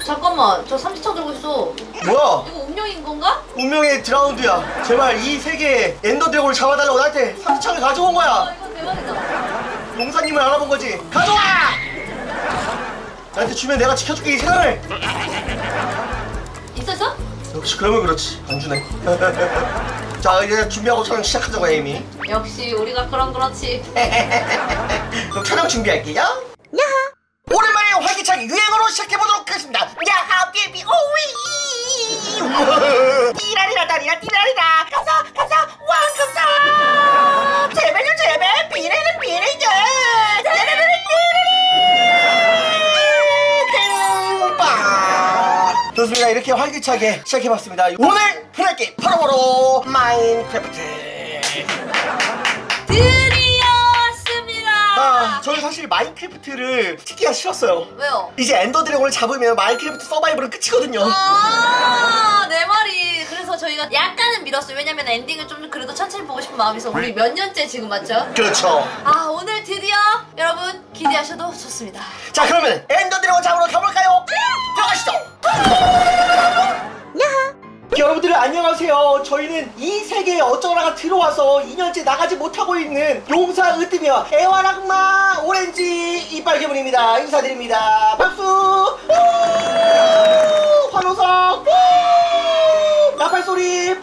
잠깐만, 저 삼지창 들고 있어. 뭐야? 이거 운명인 건가? 운명의 드라운드야. 제발 이 세계의 엔더 드래곤을 잡아달라고 나한테 삼지창을 가져온 거야. 이거 대박이다. 용사님을 알아본 거지. 가져와! 나한테 주면 내가 지켜줄게 이 세상을. 있었어? 역시 그러면 그렇지. 안 주네. 자 이제 준비하고 촬영 시작하자고 에이미. 역시 우리가 그렇지. 그럼 촬영 준비할게요. 야하. 오랜만에 활기차게 유행어로 시작해보도록 하겠습니다. 야하 베이비 오이. 띠라리라 다리라 띠라리라 감사 감사 왕 감사. 제발요 제발 비례는 비례죠. 좋습니다. 이렇게 활기차게 시작해봤습니다. 오늘 해낼 게 바로 마인크래프트. 드디어 왔습니다. 아, 저는 사실 마인크래프트를 찍기가 싫었어요. 왜요? 이제 엔더 드래곤을 잡으면 마인크래프트 서바이벌은 끝이거든요. 아, 내 말이. 그래서 저희가 약간은 미뤘어요. 왜냐면 엔딩을 좀 그래도 천천히 보고 싶은 마음이 있어. 우리 몇 년째 지금 맞죠? 그렇죠. 아, 오늘 드디어 여러분 기대하셔도 좋습니다. 자, 그러면 엔더 드래곤 잡으러 가볼까요? 들어가시죠. 여러분들 안녕하세요. 저희는 이 세계에 어쩌다가 들어와서 2년째 나가지 못하고 있는 용사 으뜸이와 애완악마 오렌지 이빨 괴물입니다. 인사드립니다. 박수. 환호성. 나팔소리.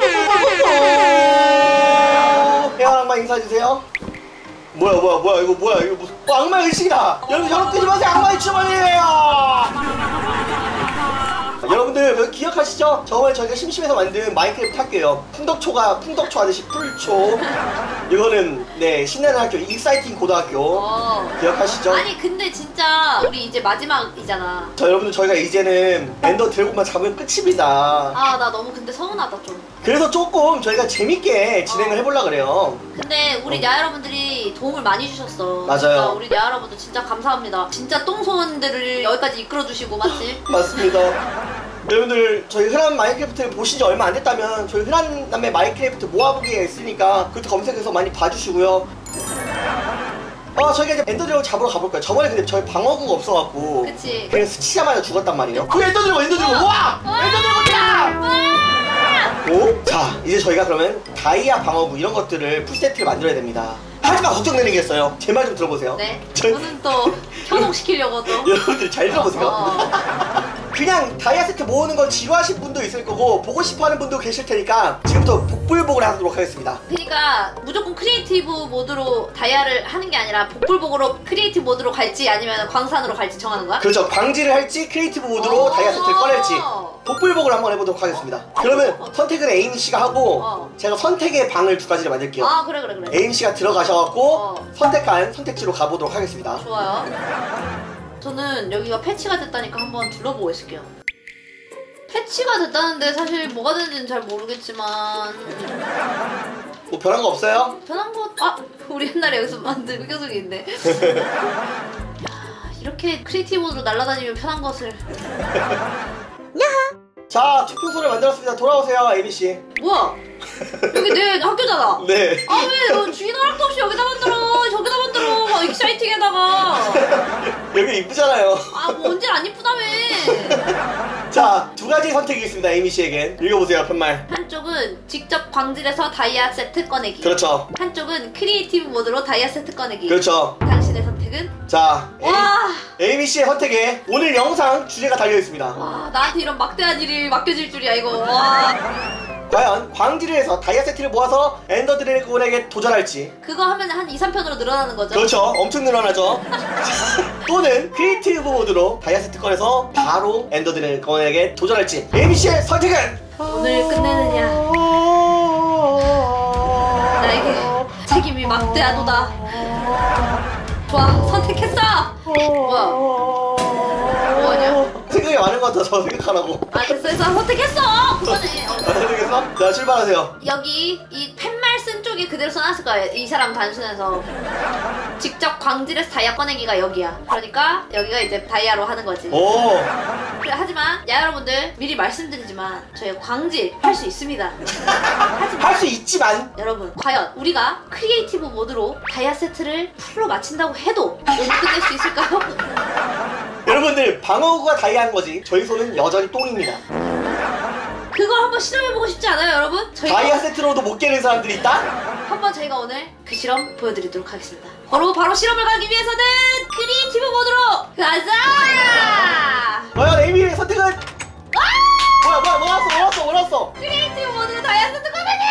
애완악마 인사해주세요. 뭐야 이거 뭐야 이거 무슨 악마의 의식이다. 여러분 뜨지 마세요. 악마의 주머니에요. 여러분들 여기 기억하시죠? 저번에 저희가 심심해서 만든 마인크래프트 학교예요. 풍덕초 하듯이 풀초. 이거는 네 신나는 학교 익사이팅 고등학교. 기억하시죠? 아니 근데 진짜 우리 이제 마지막이잖아. 자 여러분들 저희가 이제는 엔더 드래곤만 잡으면 끝입니다. 아 나 너무 근데 서운하다 좀. 그래서 조금 저희가 재밌게 진행을 해보려고 그래요. 근데 우리 야 여러분들이 도움을 많이 주셨어. 맞아요. 그러니까 우리 야 여러분들 진짜 감사합니다. 진짜 똥손들을 여기까지 이끌어주시고 맞지? 맞습니다. 여러분들 저희 흔한 마인크래프트를 보신 지 얼마 안 됐다면 저희 흔한 남의 마인크래프트 모아보기가 있으니까 그것도 검색해서 많이 봐주시고요. 저희가 이제 엔더 드래곤 잡으러 가볼까요? 저번에 근데 저희 방어구가 없어갖고 그치. 그냥 스치자마자 죽었단 말이에요. 그 엔더 드래곤 와! 엔더 드래곤이다! 오? 자 이제 저희가 그러면 다이아 방어구 이런 것들을 풀세트를 만들어야 됩니다. 하지만 걱정되는 게 있어요. 제 말 좀 들어보세요. 네. 저는 또 현혹시키려고 또. 여러분들 잘 들어보세요. 그냥 다이아 세트 모으는 건 지루하신 분도 있을 거고 보고 싶어하는 분도 계실 테니까 지금부터 복불복을 하도록 하겠습니다. 그러니까 무조건 크리에이티브 모드로 다이아를 하는 게 아니라 복불복으로 크리에이티브 모드로 갈지 아니면 광산으로 갈지 정하는 거야? 그렇죠. 광질을 할지 크리에이티브 모드로 다이아 세트를 꺼낼지 복불복을 한번 해보도록 하겠습니다. 그러면 선택은 에이미 씨가 하고 제가 선택의 방을 두 가지를 만들게요. 아 그래. 에이미 씨가 들어가셔갖고 선택한 선택지로 가보도록 하겠습니다. 좋아요. 저는 여기가 패치가 됐다니까 한번 둘러보고 있을게요. 패치가 됐다는데 사실 뭐가 됐는지는 잘 모르겠지만 뭐 변한 거 없어요? 변한 거... 아! 우리 옛날에 여기서 만든 흑요석이 있네. 야, 이렇게 크리에이티브로 날아다니면 편한 것을. 자 투표소를 만들었습니다. 돌아오세요 에이미 씨. 뭐야? 여기 내 학교잖아. 네. 아 왜 너 주인 허락도 없이 여기다 만들어? 저기다 만들어. 막 익사이팅에다가. 여기 이쁘잖아요. 아 뭐 언제 안 이쁘다며. 자, 두 가지 선택이 있습니다. 에이미 씨에겐. 읽어보세요, 편말. 한쪽은 직접 광질해서 다이아 세트 꺼내기. 그렇죠. 한쪽은 크리에이티브 모드로 다이아 세트 꺼내기. 그렇죠. 당신의 선택은? 자, 와. 에이미 씨의 선택에 오늘 영상 주제가 달려있습니다. 와, 나한테 이런 막대한 일이 맡겨질 줄이야, 이거. 와. 과연 광질을 해서 다이아 세트를 모아서 엔더 드래곤에게 도전할지. 그거 하면 한 2, 3편으로 늘어나는 거죠? 그렇죠. 엄청 늘어나죠. 또는 크리에이티브 모드로 다이아 세트 꺼내서 바로 엔더 드래곤에게 도전할지. 에이미 씨의 선택은? 오늘 끝내느냐. 나에게 책임이 막대하도다. 좋아, 선택했어! 뭐야? 뭐하냐? 생각이 많은 것 같아서 생각하라고. 아, 됐어. 선택했어! 그거네. 선택했어? 자, 출발하세요. 여기 이 팻말 쓴 쪽이 그대로 써놨을 거야. 이 사람 단순해서 직접 광질해서 다이아 꺼내기가 여기야. 그러니까 여기가 이제 다이아로 하는 거지. 오. 그래, 하지만 야 여러분들 미리 말씀드리지만 저희 광질 할 수 있습니다. 하지만 할 수 있지만 여러분 과연 우리가 크리에이티브 모드로 다이아 세트를 풀로 마친다고 해도 오늘 끝낼 수 있을까요? 여러분들 방어구가 다이아인 거지 저희 손은 여전히 똥입니다. 그걸 한번 실험해보고 싶지 않아요, 여러분? 저희가 다이아 세트로도 못 깨는 사람들이 있다? 한번 저희가 오늘 그 실험 보여드리도록 하겠습니다. 바로 실험을 가기 위해서는 크리에이티브 모드로 가자! 과연 에이미의 선택은? 뭐야 뭐 왔어 크리에이티브 모드로 다이아 세트 꺼내기!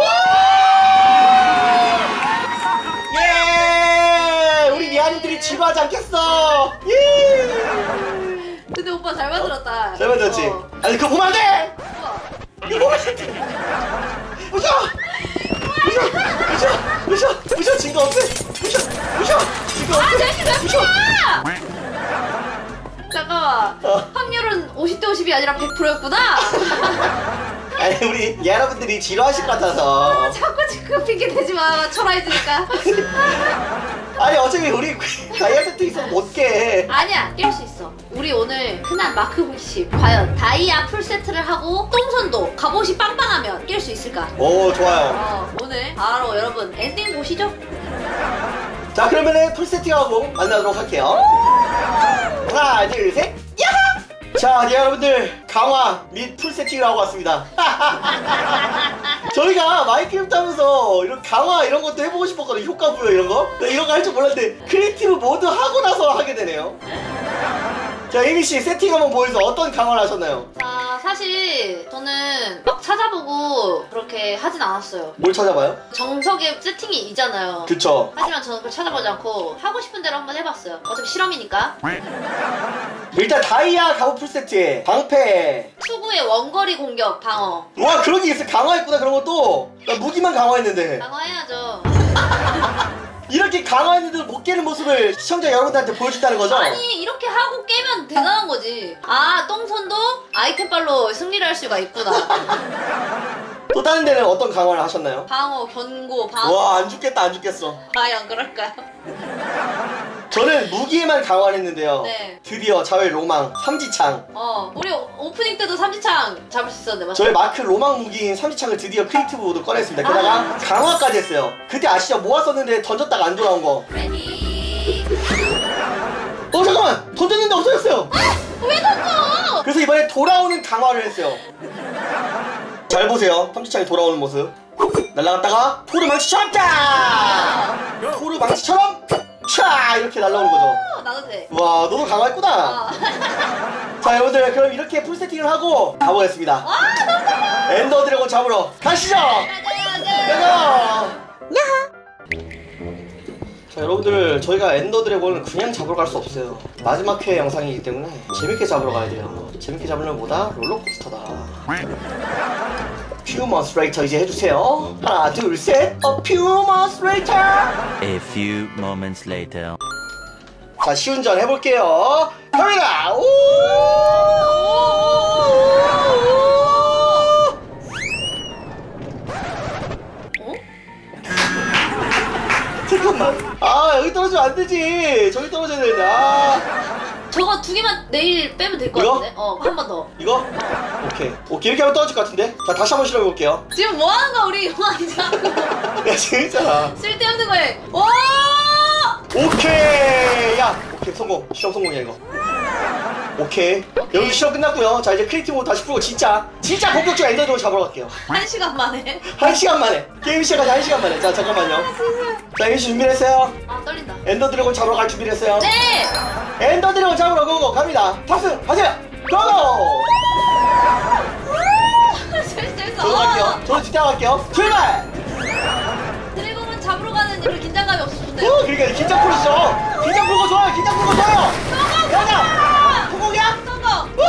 예! 우리 미아님들이 지루하지 않겠어. 예! 근데 오빠 잘 만들었다. 잘 만들었지? 어. 아니 그거 보면 안 돼! 우와. 이거 보면 안 돼! 부셔 진거 없애 부셔 진거 아, 없애 대신 왜 부셔! 잠깐만. 확률은 50대 50이 아니라 100%였구나? 아니 우리 여러분들이 지루하실 것 같아서. 자꾸 지금 핑계 대지 마. 초라해지니까. 아니 어차피 우리 다이아 세트 있으면 못 깨. 아니야, 깰 수 있어. 우리 오늘 흔한 마크 90 과연 다이아 풀 세트를 하고 똥손도 갑옷이 빵빵하면 깰 수 있을까? 오 좋아요. 오늘 바로 여러분 엔딩 보시죠. 자 그러면은 풀 세팅하고 만나도록 할게요. 하나 둘 셋 야하! 자 여러분들 강화 및 풀 세팅을 하고 왔습니다. 저희가 마이크래프트 하면서 이런 강화 이런 것도 해보고 싶었거든요. 효과 부여 이런 거. 이런 거 할 줄 몰랐는데 크리에이티브 모드 하고 나서 하게 되네요. 자 에이미씨 세팅 한번 보여서 어떤 강화를 하셨나요? 자, 사실 저는 막 찾아보고 그렇게 하진 않았어요. 뭘 찾아봐요? 정석의 세팅이 있잖아요. 그쵸. 하지만 저는 그걸 찾아보지 않고 하고 싶은 대로 한번 해봤어요. 어차피 실험이니까. 일단 다이아 갑옷 풀 세트에 방패. 투구의 원거리 공격 방어. 와 그런 게 있어. 강화했구나 그런 것도. 나 무기만 강화했는데. 방어해야죠. 이렇게 강화했는데 못 깨는 모습을 시청자 여러분들한테 보여준다는 거죠? 아니, 이렇게 하고 깨면 대단한 거지. 아, 똥손도 아이템빨로 승리를 할 수가 있구나. 또 다른 데는 어떤 강화를 하셨나요? 방어, 견고, 방어. 와 안 죽겠다 안 죽겠어. 과연 그럴까요? 저는 무기에만 강화를 했는데요. 네. 드디어 자외 로망 삼지창. 우리 오프닝 때도 삼지창 잡을 수 있었는데, 맞죠? 저의 마크 로망 무기인 삼지창을 드디어 크리에이티브 모드 꺼냈습니다. 게다가 강화까지 했어요. 그때 아시죠? 모았었는데 던졌다가 안 돌아온 거. 레디. 잠깐만! 던졌는데 없어졌어요! 왜 던져? 그래서 이번에 돌아오는 강화를 했어요. 잘 보세요. 삼지창이 돌아오는 모습. 날아갔다가 토르 망치처럼 딱! 토르 망치처럼 차! 이렇게 날아오는 거죠. 나도 돼. 와 너도 강화했구나. 자 여러분들 그럼 이렇게 풀 세팅을 하고 가보겠습니다. 엔더 드래곤 잡으러 가시죠. 가자. 자 여러분들 저희가 엔더 드래곤을 그냥 잡으러 갈 수 없어요. 마지막 회 영상이기 때문에 재밌게 잡으러 가야 돼요. 재밌게 잡으려면 뭐다? 롤러코스터다. 퓨머스레이터 이제 해주세요. 하나 둘 셋. 퓨머스레이터. A few moments later. 자 시운전 해볼게요. 갑니다. 오! 잠깐만. 아 여기 떨어지면 안 되지. 저기 떨어져야 되는데. 저거 두 개만 내일 빼면 될 것 이거? 같은데? 한 번 더. 이거? 오케이 이렇게 하면 떨어질 것 같은데. 자 다시 한번 실험해볼게요. 지금 뭐 하는 거야, 우리 이거 아니잖아. 야 재밌잖아. 쓸데없는 거에. 오! 오케이. 야 오케이 성공. 실험 성공이야 이거. 오케이. 여기 실험 끝났고요. 자 이제 크리에이티브 모드 다시 풀고 진짜 본격적으로 엔더 드래곤 잡으러 갈게요. 1시간 만에. 1시간 만에. 게임 시작까지 1시간 만에. 자 잠깐만요. 자 에이씨 준비를 했어요. 떨린다. 엔더 드래곤 잡으러 갈 준비를 했어요. 네! 엔더 드래곤 잡으러 고고 갑니다. 탑승 하세요. 고고. 저도 갈게요. 저도 뒤따라갈게요. 출발. 드래곤은 잡으러 가는 우리 긴장감이 없어서 좋네요. 그러니까 긴장 풀으시죠. 긴장 풀고 좋아요. 긴장 풀고 좋아요. 가자. 성공이야? 성공!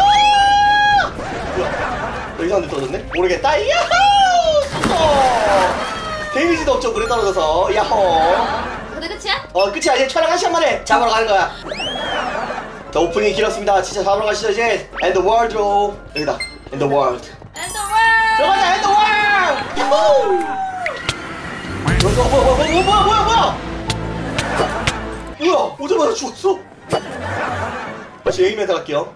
뭐야? 너 이상한 데 떨어졌네? 모르겠다. 야호! 성공! 데미지도 없죠. 물에 떨어져서. 야호! 근데 끝이야? 끝이야. 이제 촬영 1시간 만에 잡으러 가는 거야. 자 오프닝이 길었습니다. 진짜 잡으러 가시죠 이제. And the world로 여기다. And the world. And the world! 들어가자. And the world! 야호! 뭐야? 오자마자 죽었어? 다시 에임에다 갈게요.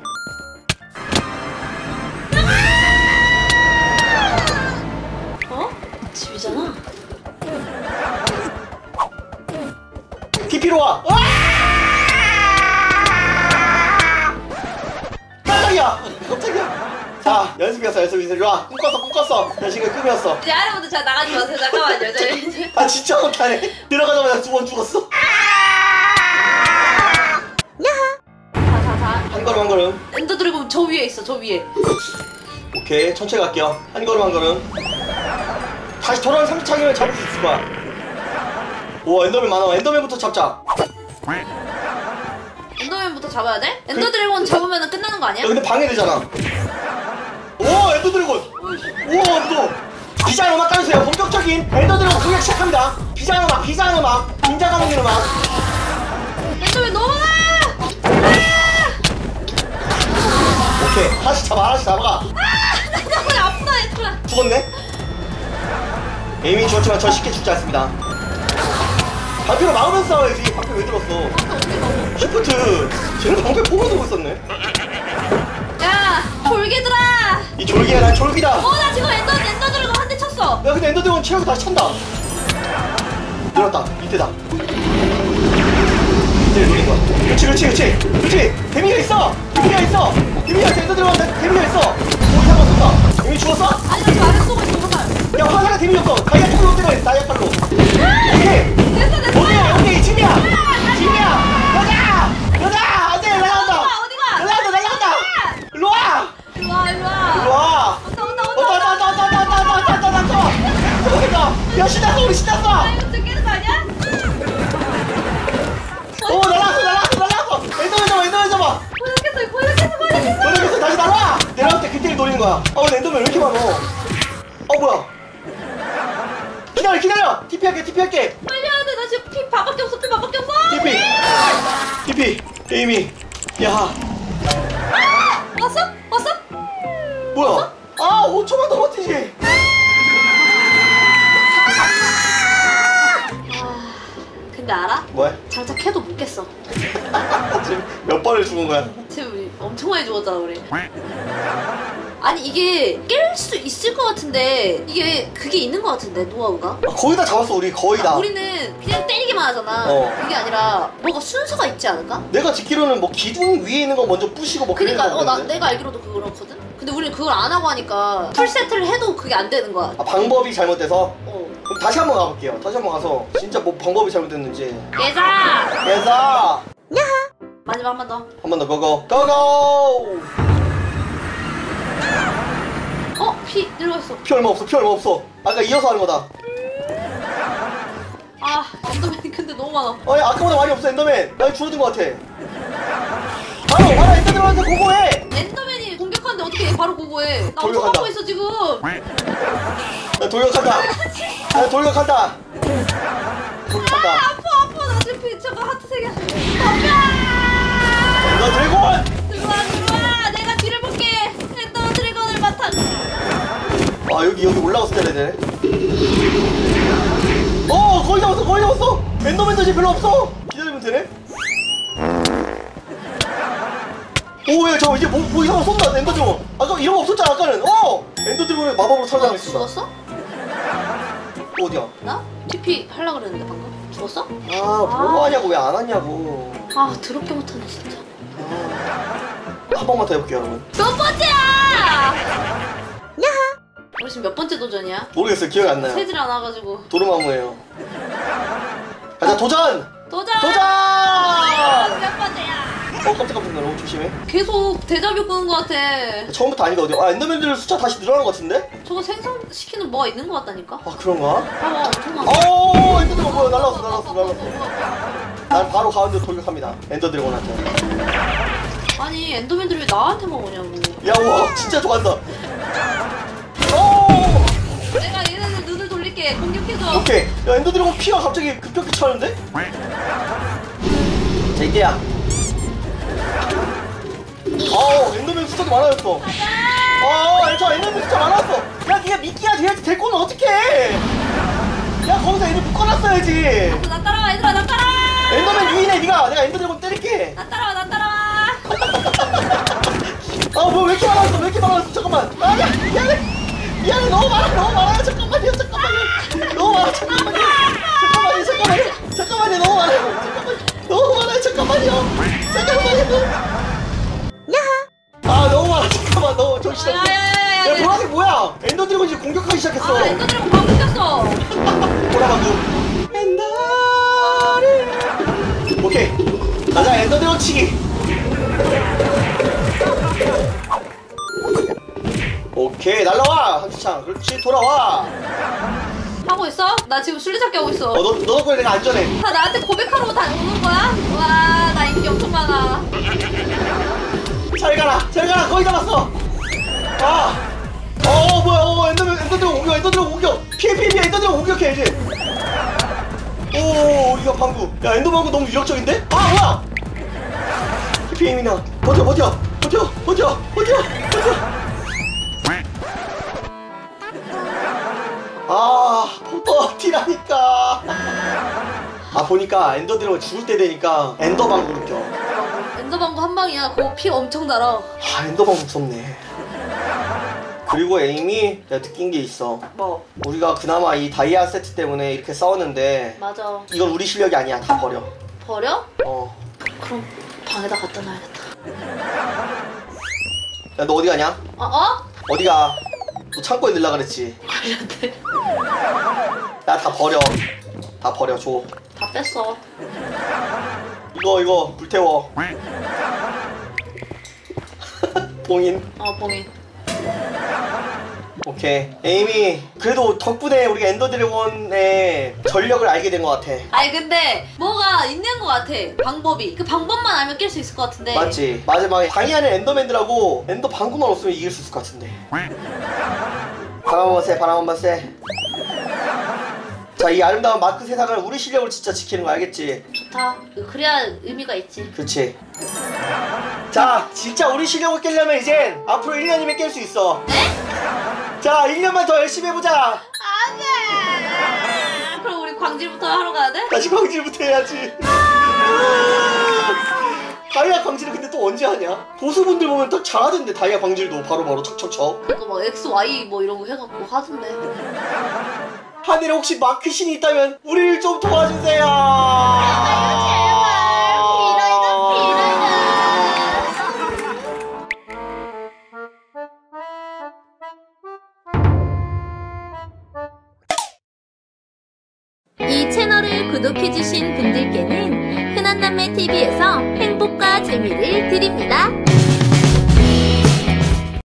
집이잖아. TP로 와. 자 연습이었어 이리 와. 꿈꿨어 야 지금 꿈이었어. 이제 아래부터 잘 나가지 마세요. 잠깐만요. 저희 아 진짜 못하네. 들어가자마자 2번 죽었어. 자. 한 걸음 엔더 드래곤 저 위에 있어. 저 위에. 오케이 천천히 갈게요. 한 걸음 다시 돌아오는 3차기면 잡을 수 있을 거야. 오 엔더맨 많아. 엔더맨부터 잡자. 엔더맨부터 잡아야 돼? 엔더 드래곤 잡으면 끝나는 거 아니야? 야 근데 방해되잖아. 오 엔더 드래곤. 우와 또 비장 음악 깔주세요. 본격적인 엔더 드래곤 공격 시작합니다. 비장 음악 긴장 감는 음악. 엔더맨 너무 많아! 오케이 하나씩 잡아가. 나 너무 아프다 얘들아. 죽었네. 에이미 죽었지만 저 쉽게 죽지 않습니다. 방패로 막으면서 싸워야지. 방패 왜 들었어? 쉬프트. 쟤는 방패 포가 들고 있었네. 야 졸개들아. 이 졸기야 난 졸기다. 나 지금 엔더 드래곤 한 대 쳤어. 야 근데 엔더드래곤 체력이 다시 찬다. 늘었다. 밑에다. 밑에 노린 거야. 그렇지. 데미가 있어. 엔더드래곤 데미가 있어. 오 이상한 쏜다. 데미 죽었어? 아니 나 지금 아래 쏘고 있어 화살. 야 화살가 데미 없어. 다이아 쪽으로 때려. 다이아 칼로. 오케이. 됐어. 오케이 진이야. 여자 안돼 날아간다. 어디가? 날아간다. 일로 와. 왔다. 야 신났어 우리 신났어. 이거 좀 깨는 거 아니야? 오 날라왔어. 엔더맨 잡아. 고생했어. 다시 날아와. 내려올 때 그때를 노리는 거야. 근데 엔더맨 왜 이렇게 많어? 뭐야? 기다려. TP 할게. 빨리 해야 돼. 나 지금 피 밥밖에 없어. TP. 에이미. 야. 왔어? 뭐야? 5초만 더 버티지. 근데 알아? 뭐야? 장착해도 못 깼어. 지금 몇 번을 죽은 거야? 지금 우리 엄청 많이 죽었잖아 우리. 아니 이게 깰 수 있을 것 같은데 이게 그게 있는 것 같은데 노하우가? 거의 다 잡았어 우리 거의 다. 우리는 그냥 때리기만 하잖아. 그게 아니라 뭐가 순서가 있지 않을까? 내가 듣기로는 뭐 기둥 위에 있는 거 먼저 부시고 뭐 그러니까 그런 거 같은데? 내가 알기로도 그렇거든? 근데 우리는 그걸 안 하고 하니까 풀세트를 해도 그게 안 되는 거야. 방법이 잘못돼서? 어. 그럼 다시 한번 가볼게요. 다시 한번 가서 진짜 뭐 방법이 잘못됐는지. 예자! 마지막 한 번 더. 한 번 더 고고! 피 내려갔어. 피 얼마 없어. 아까 이어서 하는 거다. 엔더맨이 근데 너무 많아. 아까보다 많이 없어 엔더맨. 나 줄어든 거 같아. 바로 엔더맨한테 고고해. 엔더맨이 공격하는데 어떻게 얘 바로 고고해. 나 엄청 돌격한다. 하고 있어 지금. 나 돌격한다. 아파. 나 지금 저거 하트 3개. 엔더 드래곤. 들어와. 내가 뒤를 볼게. 엔더 드래곤을 맡아. 여기 올라가서 때려야 되네. 거의 잡았어. 엔더맨도 이제 별로 없어. 기다리면 되네. 야 저 이제 뭐 이상한 거 쏜다. 엔더 드래곤. 아까 이런 거 없었잖아 아까는. 엔더 드래곤의 마법으로 살아남았어. 죽었어? 어디야? 나? TP 하려고 그랬는데 방금. 죽었어? 뭐 하냐고 왜 안 왔냐고. 더럽게 못하네 진짜. 한 번만 더 해볼게요 여러분. 몇 번째야? 우리 지금 몇 번째 도전이야? 모르겠어요. 기억이 안 나요. 세질 않아가지고. 도루마무예요. 가자 도전! 도전! 몇 번째야? 깜짝 놀라. 조심해. 계속 데자뷰 끄는 것 같아. 처음부터 아니다 어디야? 엔더맨들 숫자 다시 늘어난 것 같은데? 저거 생성시키는 뭐가 있는 것 같다니까? 그런가? 엄청 많아. 엔더드래곤 뭐야? 날라왔어. 난 바로 가운데 돌격합니다. 엔더드래곤한테. 아니 엔더맨들이 왜 나한테만 오냐고. 와 진짜 좋아한다. 내가 얘네들 눈을 돌릴게. 공격해줘. 오케이. 야 엔더드래곤 피가 갑자기 급격히 차는데? 자 이제야. 엔더맨 숫자도 많아졌어. 엔더맨 숫자 많았어. 야 니가 미끼가 돼야지. 데리고 오면 어떡해. 야 거기서 애들 묶어놨어야지. 나 따라와 얘들아. 나 따라와. 엔더맨 유인해 니가. 내가 엔더드래곤 때릴게. 나 따라와. 뭐 왜 이렇게 많았어. 잠깐만. 미안해. 너무 많아요. 잠깐만요. 너무 많아. 잠깐만요. 너무 많아요. 잠깐만요. 너무 많아. 잠깐만. 너무 정신없어. 뭐야? 엔더 드래곤이 지금 공격하기 시작했어. 아 엔더 드래곤 방금 꼈어. 보라 방금. 엔더를. 오케이. 가자 엔더 드래곤 치기. 오케이 날라와 한수창. 그렇지 돌아와. 하고 있어? 나 지금 술래잡기 하고 있어. 너 덕분에 내가 안전해. 다 나한테 고백하러 다 오는 거야? 와, 나 인기 엄청 많아. 잘 가라 거의 잡았어. 뭐야 엔더드래곤 공격 피해 엔더드래곤 공격해 이제. 오 이거 방구. 야 엔더 방구 너무 위협적인데? 뭐야 피해미나 버텨 버티라니까. 보니까 엔더드래곤 죽을 때 되니까 엔더 방구를 껴. 엔더방구 한 방이야. 그거 피 엄청 달아. 엔더 방구 무섭네. 그리고 에이미 내가 느낀 게 있어. 뭐? 우리가 그나마 이 다이아 세트 때문에 이렇게 싸웠는데 맞아. 이건 우리 실력이 아니야. 다 버려. 버려? 어. 그럼 방에다 갖다 놔야겠다. 야 너 어디 가냐? 어디가? 너 창고에 넣으려 그랬지? 관련돼. 야 다 버려 줘. 다 뺐어. 이거 불태워. 봉인. 봉인. 오케이 에이미 그래도 덕분에 우리가 엔더드래곤의 전력을 알게 된 것 같아. 아니 근데 뭐가 있는 것 같아. 방법이. 그 방법만 알면 깰 수 있을 것 같은데. 맞지? 마지막에 방해하는 엔더맨들하고 엔더 방구만 없으면 이길 수 있을 것 같은데. 바람 한번 쐬. 자, 이 아름다운 마크 세상을 우리 실력으로 진짜 지키는 거 알겠지? 좋다. 그래야 의미가 있지. 그렇지. 자, 진짜 우리 실력을 깨려면 이젠 앞으로 1년이면 깰 수 있어. 네? 자, 1년만 더 열심히 해보자. 안돼. 그럼 우리 광질부터 하러 가야 돼? 다시 광질부터 해야지. 다이아 광질을 근데 또 언제 하냐? 고수분들 보면 딱 잘하던데 다이아 광질도 바로바로 척척척. 그거 막 X, Y 뭐 이런 거 해갖고 하던데. 하늘에 혹시 마크 신이 있다면 우리를 좀 도와주세요. 이 채널을 구독해주신 분들께는 흔한남매TV에서 행복과 재미를 드립니다.